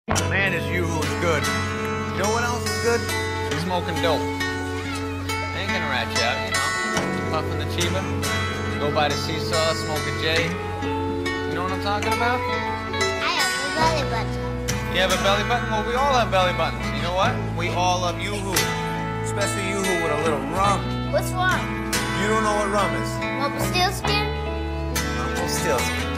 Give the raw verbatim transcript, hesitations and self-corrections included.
Man, this Yoo-Hoo is good. You know what else is good? Smoking dope. Ain't gonna rat you out, you know. Puffing the Chiba. Go by the seesaw, smoke a J. You know what I'm talking about? I have a belly button. You have a belly button? Well, we all have belly buttons. You know what? We all love Yoo-Hoo. Especially Yoo-Hoo with a little rum. What's wrong? You don't know what rum is? Rumpelstiltskin? Rumpelstiltskin.